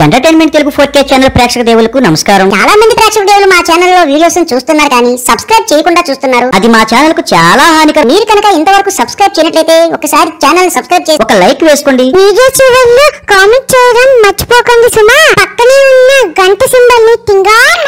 Entertainment Telugu 4K channel ప్రేక్షక దేవులకు నమస్కారం. చాలా మంది ప్రేక్షక దేవులు మా ఛానల్ లో వీడియోస్ చూస్తున్నారు కానీ సబ్స్క్రైబ్ చేయకుండా చూస్తున్నారు. అది మా ఛానల్ కు చాలా హానికరం. మీరు కనుక ఇంతవరకు సబ్స్క్రైబ్ చేయనట్లయితే ఒకసారి ఛానల్ సబ్స్క్రైబ్ చేసి ఒక లైక్ వేసుకోండి. వీడియో చివరిలో కామెంట్ చేయడం మర్చిపోకండి సుమా. పక్కనే ఉన్న గంట సింబల్ ని టింగాన్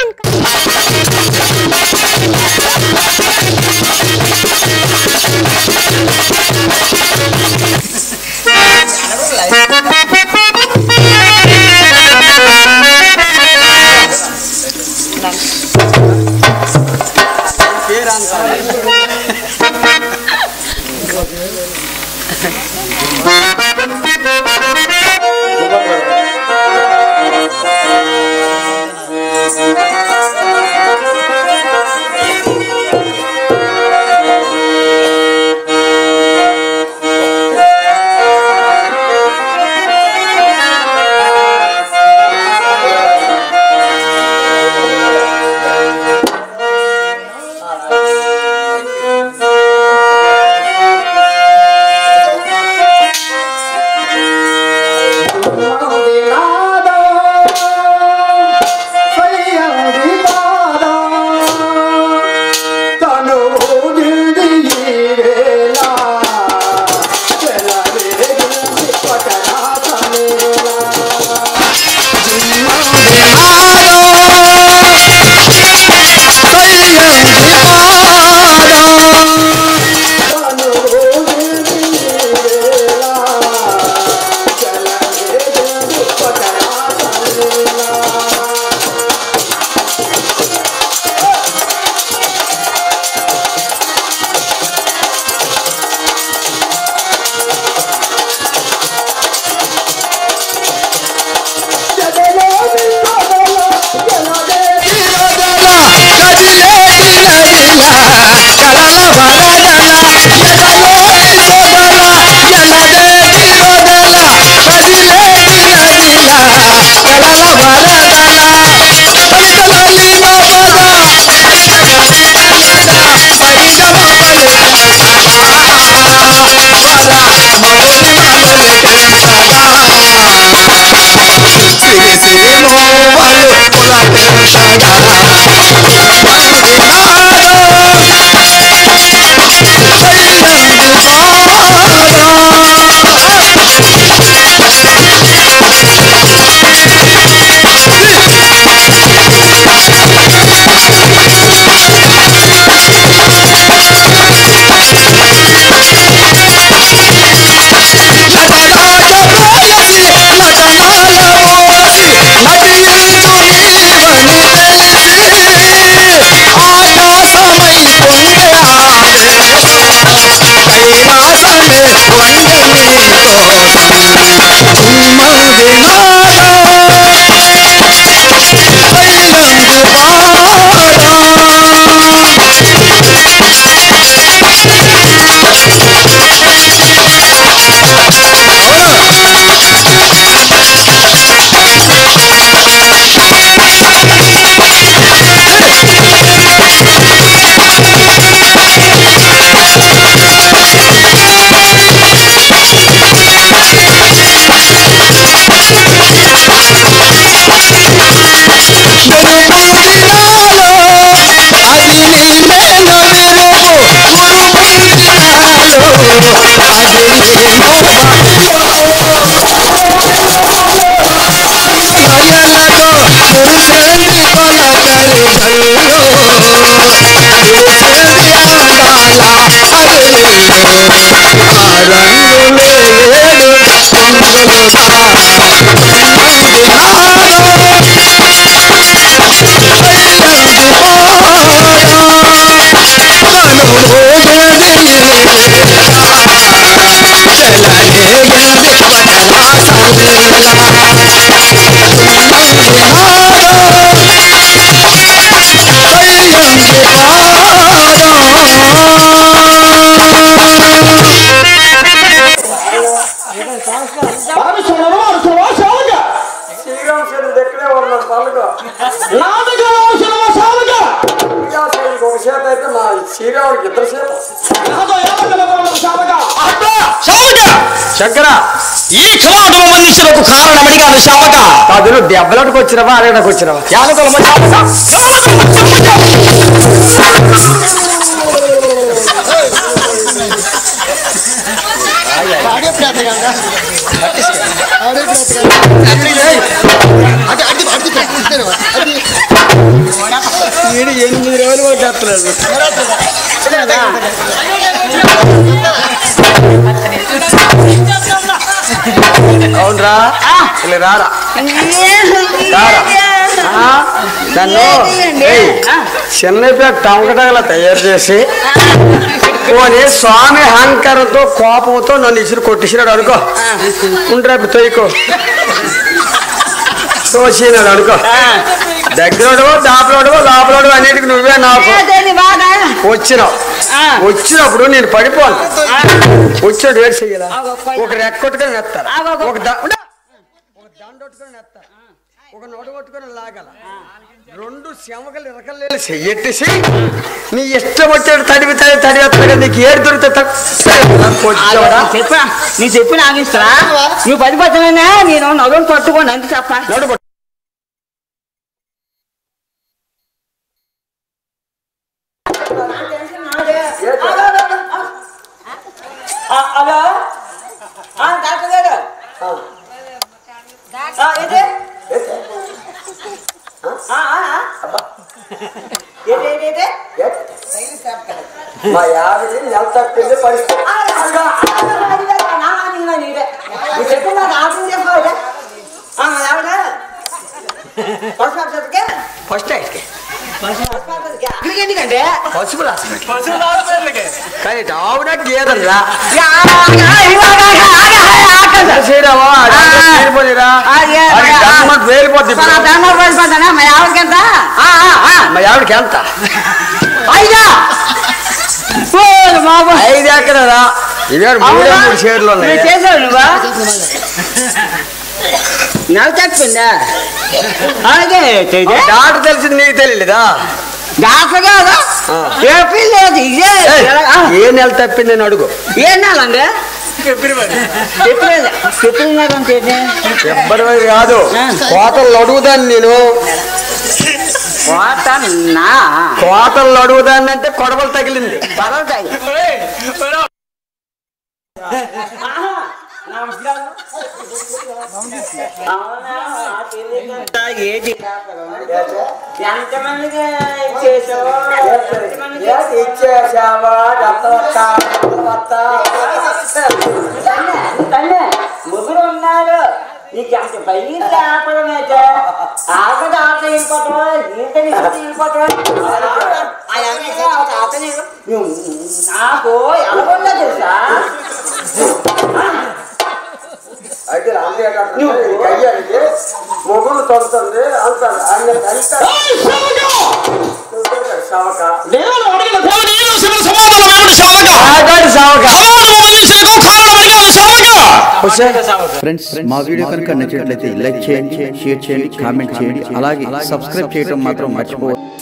Sira, get the శంకర ఈ క్షమాటం మనిషిలకు కారణమడిగా శామక అదును దెబ్బలాటకు వచ్చినవా అరేడకు వచ్చినవా యానకల ఈడు 8 రోజులు కూడా చేస్తున్నాడు. అవునరా ఇలా రారా నన్ను చిన్నపేట టంకటగల తయారు చేసి పోనీ స్వామి అహంకారంతో కోపంతో నన్ను ఇసురు కొట్టేసినాడు అనుకో ఉండ్రా తొయ్యకో తోసినాడు అనుకో దగ్గరడో దాపలోడో లోపలోడో అన్నిటికి నువ్వే నాకు వచ్చినప్పుడు నేను పడిపోను వచ్చినట్టు వేడి చెయ్యాల ఒక రెక్కొట్టుకొని నెత్తారు ఒక దండొట్టుకొని నెత్తారు ఒక నొడగొట్టుకొని లాగాల 2 శమకలు ఇరకలు చెయ్యెట్టేసి నీ ఇష్టం వచ్చాడు తడివేస్తాడు నీకు ఏడు దొరుకుతా నీ చెప్పి నాగిస్తా నువ్వు 10% నేను నడుము పట్టుకోండి అంతే చెప్ప హలో డాక్టర్ గారు మా యాభై నెల తప్పింది పరిస్థితి ఫస్ట్ ఎందుకంటే పసుపు కానీ ఆవునా గేదరా వేలిపోద్ది మా ఆవిడకెంత మా ఆవిడకి ఎంత 5 ఎకరారా ఇదే 3 షేర్లు ఉన్నాయి చేసావు నువ్వా నెల చెప్పిందా డాక్టర్ తెలిసింది నీకు తెలియలేదా డాక్టర్ కాదా చెప్పింది ఇదే ఏ నెల తప్పిందని అడుగు ఏ నెల అండి ఎవ్వరి కాదు కోతలు అడుగుదాన్ని నేను కోతలు అడుగుదాన్ని అంటే కొడవలు తగిలింది ముగ్గురు ఉన్నారు నీకు అంత బయట ఆపడం అయితే ఆకలి ఆట వెళ్ళిపోతావా ఈత వెళ్ళిపోతావా నాకు ఎలాగొందా తెలుసా అయితే మొగులు తొడుతుంది అంటారు ఫ్రెండ్స్ మా వీడియో కనుక నచ్చినట్లయితే లైక్ చేయండి, షేర్ చేయండి, కామెంట్ చేయండి, అలాగే సబ్స్క్రైబ్ చేయడం మాత్రం మర్చిపోవద్దు.